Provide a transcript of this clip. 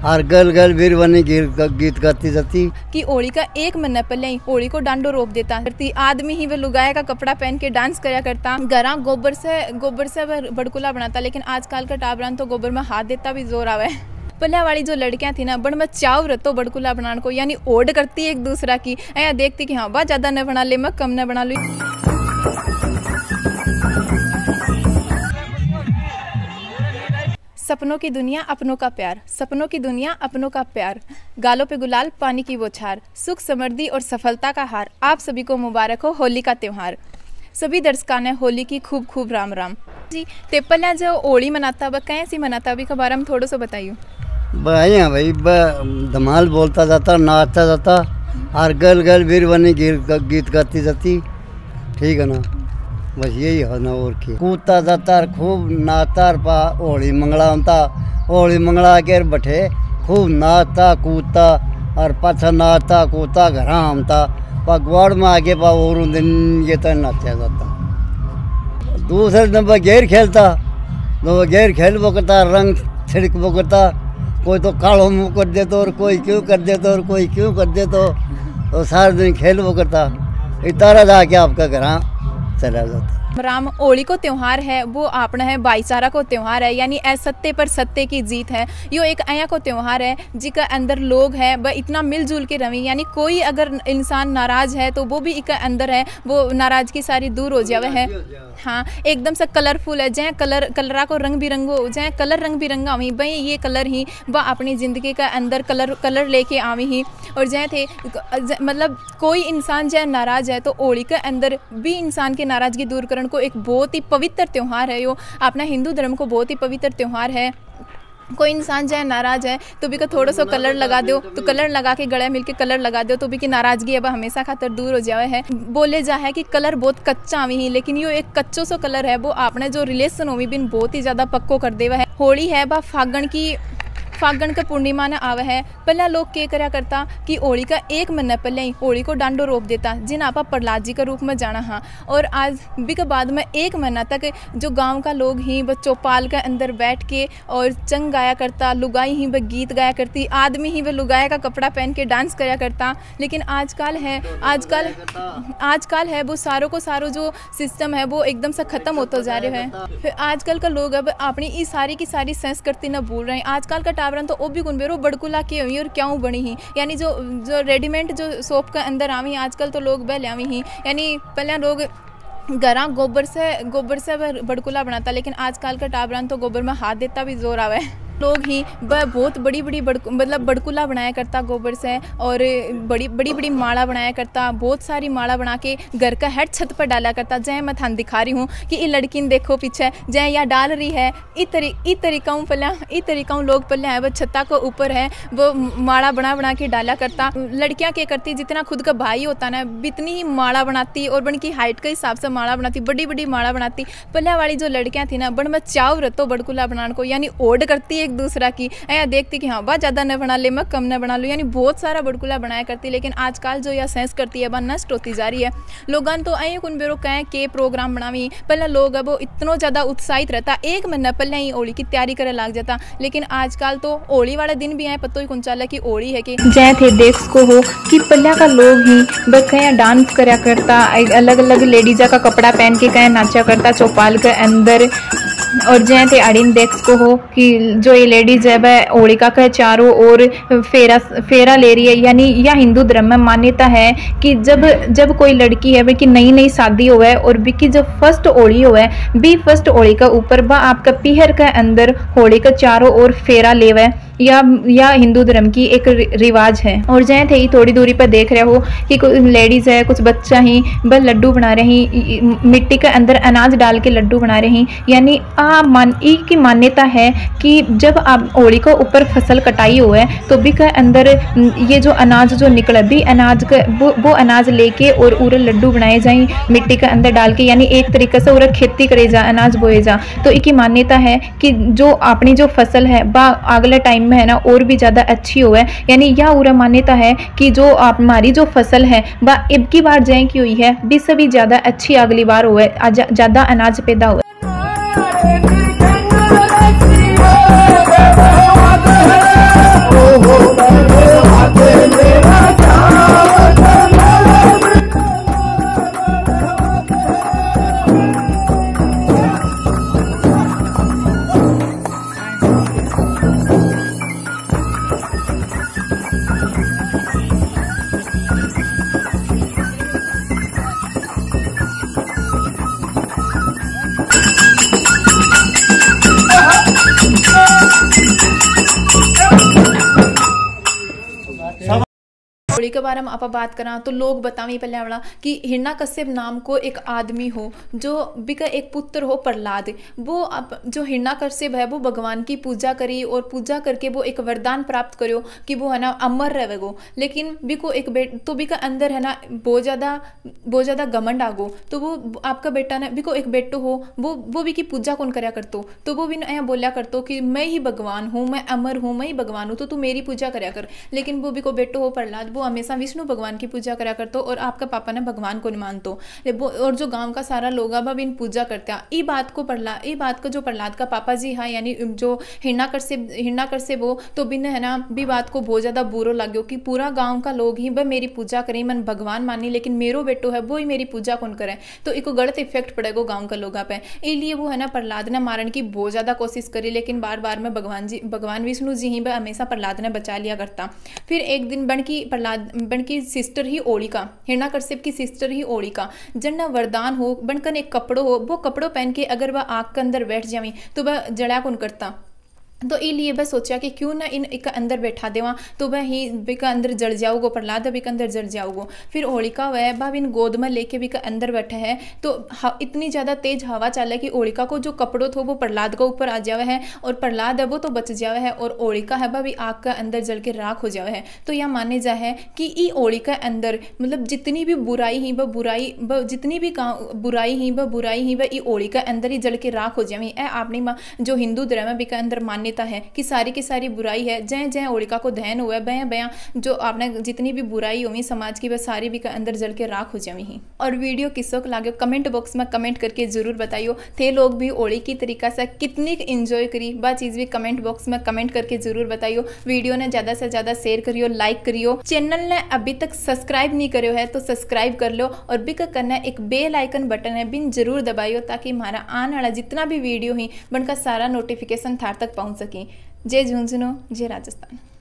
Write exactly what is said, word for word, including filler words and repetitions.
और गल गल बीरवानी गीत गाती जाती कि होली का एक महीना पहले ही होली को डांडो रोप देता करती आदमी ही वे लुगाया का कपड़ा पहन के डांस करया करता। घरा गोबर से गोबर से बड़कुला बनाता, लेकिन आजकल का टाबरान तो गोबर में हाथ देता भी जोर आवे। पहले वाली जो लड़कियां थी ना बड़ में चाव रतो बड़कुला बनाने को, यानी ओड करती एक दूसरा की, ऐसा देखती कि हाँ बा ज्यादा न बना ले मैं कम न बना लू। सपनों की दुनिया अपनों का प्यार, सपनों की दुनिया अपनों का प्यार, गालों पे गुलाल पानी की बौछार, सुख समृद्धि और सफलता का हार, आप सभी को मुबारक हो होली का त्यौहार। सभी दर्शकों ने होली की खूब खूब राम राम जी। ते पहले जो होली मनाता वह कैसे मनाता अभी के बारे में थोड़ा सा बताइए। भाई भाई धमाल बोलता जाता, नाचता जाता और गल गल बीरवानी गीत गाती जाती, ठीक है ना, बस यही है ना। और क्या कूदता जाता खूब नाचता पा होली मंगला होता, होली मंगला के बैठे खूब नाचता कूदता और पाछा नाचता कूदता घर हमता पा ग्वाड़ में आगे पा और दिन ये तो नाचा जाता। दूसरे दिन बगैर खेलता तो बगैर खेल वो करता, रंग छिड़क वो करता, कोई तो कालो मुँह कर देता और कोई क्यों कर देता और कोई क्यों कर देता, तो सारे दिन खेल वो करता, इतारा जाके आपका घर चला जाता। राम होली को त्योहार है वो अपना है भाईचारा को त्योहार है, यानी असत्य पर सत्य की जीत है। यो एक आया को त्योहार है जिसका अंदर लोग है वह इतना मिलजुल के रवी, यानी कोई अगर इंसान नाराज है तो वो भी एक अंदर है, वो नाराजगी सारी दूर हो जावे है। हाँ एकदम से कलरफुल है, जहाँ कलर कलरा को रंग बिरंगो, जहाँ कलर रंग बिरंगा हुई भाई ये कलर ही वह अपनी ज़िंदगी का अंदर कलर कलर लेके आवी ही। और जहाँ थे मतलब कोई इंसान जहाँ नाराज है तो होली के अंदर भी इंसान की नाराजगी दूर करने को एक बहुत ही पवित्र त्यौहार है। यो अपना हिंदू धर्म को बहुत ही पवित्र त्यौहार है। कोई इंसान चाहे नाराज है तो भी का थोड़ा सा कलर लगा दो, तो कलर लगा के गले मिलके कलर लगा दो तो भी की नाराजगी अब हमेशा खातर दूर हो जावे है। बोले जा है कि कलर बहुत कच्चा आवी ही, लेकिन यो एक कच्चो सो कलर है वो आपने जो रिलेशन होवी बिन बहुत ही ज्यादा पक्को कर देवा है। होली है बा फागण की फागण का पूर्णिमा न आवे है। पहला लोग क्या करया करता कि होली का एक महीना पहले ही होली को डांडो रोप देता, जिन आपा प्रहलाद जी के रूप में जाना हाँ। और आज भी के बाद में एक महीना तक जो गांव का लोग ही व चौपाल के अंदर बैठ के और चंग गाया करता, लुगाई ही व गीत गाया करती, आदमी ही व लुगाया का कपड़ा पहन के डांस करया करता। लेकिन आजकल है आजकल आजकल है वो सारों को सारो जो सिस्टम है वो एकदम से ख़त्म होता जा रहा है। फिर आजकल का लोग अब अपनी इस सारी की सारी संस्कृति न भूल रहे हैं। आजकल का टावरन तो ओ भी गुनबेरो बड़कुला के हुई और क्यों बनी ही, यानी जो जो रेडीमेड जो सोप के अंदर आवी आजकल तो लोग बह आवी ही। यानी पहले लोग घरा गोबर से गोबर से बड़कुला बनाता, लेकिन आजकल का टावरन तो गोबर में हाथ देता भी जोर आवे। लोग ही वह बहुत बड़ी बड़ी बड़ मतलब बड़कुला बनाया करता गोबर से, और बड़ी बड़ी बड़ी माला बनाया करता, बहुत सारी माला बना के घर का हेड छत पर डाला करता। जय मैं थान दिखा रही हूँ कि ये लड़की ने देखो पीछे जय या डाल रही है। इस तरी इस तरीका पहले इस तरीका लोग पहले है वो छत्ता को ऊपर है वो माला बना बना के डाला करता। लड़कियाँ क्या करती जितना खुद का भाई होता ना इतनी ही माला बनाती और बन की हाइट के हिसाब से माला बनाती, बड़ी बड़ी माला बनाती। पहले वाली जो लड़कियाँ थी ना बड़ में चाव रतो बड़कुला बनाने को, यानी ओड करती एक दूसरा की, ऐसा देखती कि हाँ बा ज्यादा न बना ले मैं कम न बना लूँ, यानी बहुत सारा बड़कुला बनाया करती। लेकिन आजकल जो यह सेंस करती है वह नष्ट होती जा रही है। लोगन तो ऐ कुन बेरो कहें के प्रोग्राम बनावी, पहले लोग अब इतना ज्यादा उत्साहित रहता, एक महीना पहले ही होली की तैयारी करे लग जाता। लेकिन आजकल तो होली वाले दिन भी आए पतो ही कौन चला कि होली है कि जय थे देख को हो कि पहले का लोग ही बस कहीं डांस करया करता, अलग अलग लेडीजा का कपड़ा पहन के कहीं नाचा करता चौपाल के अंदर। और जय थे अड़ीन देख को हो कि जो ये लेडीज है वह होलिका के चारों ओर फेरा फेरा ले रही है। यानी यह हिंदू धर्म में मान्यता है कि जब जब कोई लड़की है वह की नई नई शादी हो है और भी जब फर्स्ट होली हो है बी फर्स्ट होली का ऊपर वह आपका पीहर के अंदर होली का चारों ओर फेरा लेवे, या या हिंदू धर्म की एक रिवाज है। और जय थे थोड़ी दूरी पर देख रहे हो कि कुछ लेडीज है कुछ बच्चा ही वह लड्डू बना रही, मिट्टी के अंदर अनाज डाल के लड्डू बना रही। यानी आ मान ई की मान्यता है कि जब आप होली को ऊपर फसल कटाई हुआ है तो भी का अंदर ये जो अनाज जो निकले भी अनाज का वो वो अनाज लेके और उरे लड्डू बनाए जाए मिट्टी के अंदर डाल के, यानी एक तरीके से उरे खेती करे जा अनाज बोए जा। तो इसकी मान्यता है कि जो अपनी जो फसल है वह अगले टाइम में है ना और भी ज्यादा अच्छी हो है। यानी यह पूरा मान्यता है कि जो आप हमारी जो फसल है वह अब की बार जय की हुई है भी सभी ज्यादा अच्छी अगली बार हुए ज्यादा अनाज पैदा हुआ। Oh के बारे में आप बात करा तो लोग बतावी पहले वाला कि हिरण्यकश्यप नाम को एक आदमी हो जो बिका एक पुत्र हो प्रहलाद, वो अब जो हिरण्यकश्यप है वो भगवान की पूजा करी और पूजा करके वो एक वरदान प्राप्त करो कि वो है ना अमर रहेगो। लेकिन बिको एक बेट तो बिका अंदर है ना बहुत ज़्यादा बहुत ज़्यादा घमंड आगो, तो वो आपका बेटा ना बिको एक बेटो हो वो वो भी की पूजा कौन करया करतो, तो वो भी ना बोलिया करतो कि मैं ही भगवान हूँ, मैं अमर हूँ, मैं ही भगवान हूँ, तो तू मेरी पूजा करया कर। लेकिन वो भी को बेटो हो प्रहलाद वो हमेशा विष्णु भगवान की पूजा करया करतो और आपका पापा ने भगवान को नहीं मानतो। और जो गांव का सारा लोग अब इन पूजा करते हैं। ई बात को प्रहलाद ई बात को जो प्रहलाद का पापा जी है यानी जो हिरण्यकश्यप हिरण्यकश्यप वो तो बिन है ना भी बात को बहुत ज्यादा बुरो लग्यो कि पूरा गांव का लोग ही वह मेरी पूजा करें, मन भगवान मानी, लेकिन मेरो बेटो है वो ही मेरी पूजा कौन करे, तो एक गलत इफेक्ट पड़ेगा गांव का लोगों पे। इसलिए वो है ना प्रहलाद ने मारने की बहुत ज्यादा कोशिश करी, लेकिन बार बार में भगवान जी भगवान विष्णु जी ही वह हमेशा प्रहलाद ने बचा लिया करता। फिर एक दिन बन की प्रहलाद बन की सिस्टर ही ओलिका, हिरण्यकश्यप की सिस्टर ही ओलिका, जन ना वरदान हो बनकर एक कपड़ो हो, वो कपड़ो पहन के अगर वह आग के अंदर बैठ जावी तो वह जड़ा कौन करता, तो इसलिए वह सोचा कि क्यों ना इन एक अंदर बैठा देवा तो वह ही बिका अंदर जड़ जाओगो, प्रहलाद बिका अंदर जड़ जाओगो। फिर होलिका वह भाव इन गोद में लेके बिका अंदर बैठे है तो इतनी ज़्यादा तेज हवा चले कि होलिका को जो कपड़ों थो वो प्रहलाद का ऊपर आ जावे है और प्रहलाद है वो तो बच जावे है और होलिका है वह भी आग का अंदर जल के राख हो जावे है। तो यह माने जा है कि ई होलिका अंदर मतलब जितनी भी बुराई ही वह बुराई व जितनी भी बुराई ही वह बुराई ही वह ई होलिका अंदर ही जल के राख हो जावी। ए आपनी जो हिंदू धर्म है बिका अंदर मान्य है कि सारी की सारी बुराई है जय जय होलिका को दहन हुआ बया बया जो आपने जितनी भी बुराई हुई समाज की वह सारी भी अंदर जल के राख हो जावी ही। और वीडियो किसों को लागे कमेंट बॉक्स में कमेंट करके जरूर बताइयो, थे लोग भी होली की तरीका से कितनी एंजॉय करी वह चीज भी कमेंट बॉक्स में कमेंट करके जरूर बताइयो। वीडियो ने ज्यादा से ज्यादा शेयर करियो, लाइक करियो, चैनल ने अभी तक सब्सक्राइब नहीं करियो है तो सब्सक्राइब कर लो और भी करना एक बेल आइकन बटन है बिन जरूर दबाइयो ताकि हमारा आने वाला जितना भी वीडियो ही बनका सारा नोटिफिकेशन थार तक पहुंच सके। जय झुंझुनू, जय राजस्थान।